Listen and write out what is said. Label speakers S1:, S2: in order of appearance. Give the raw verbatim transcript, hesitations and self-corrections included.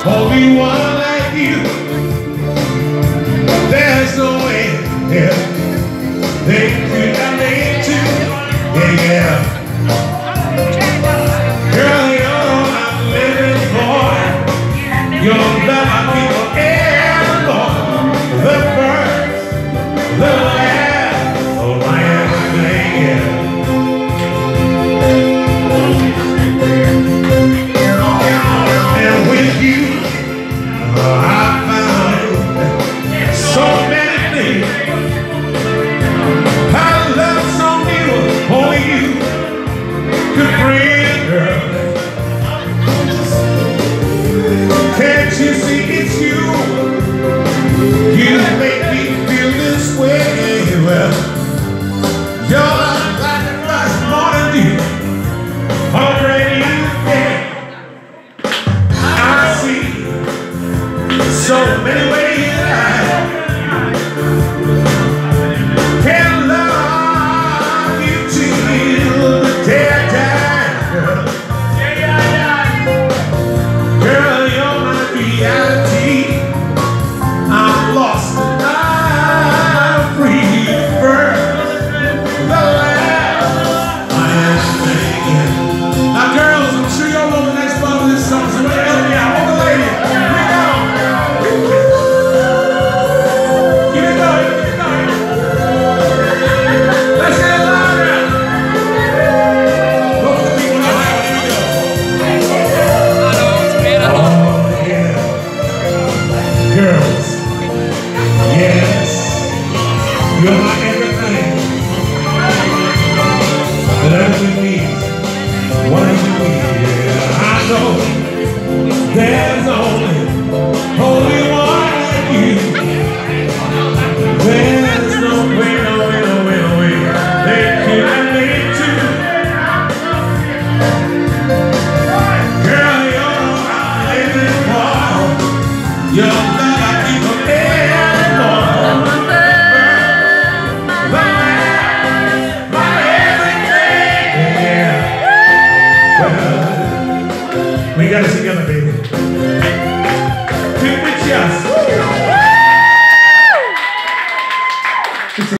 S1: Only one like you. There's no way yeah, they could relate to. Yeah, yeah. Girl, you're I'm living for. You're the people evermore. The first, the last, oh my everything, yeah. And with you, oh, I found so many things. I love so new, only you could bring, girl. Can't you see it's you? You make me feel this way. Well, you're like a fresh morning dew, already there. I see so many ways.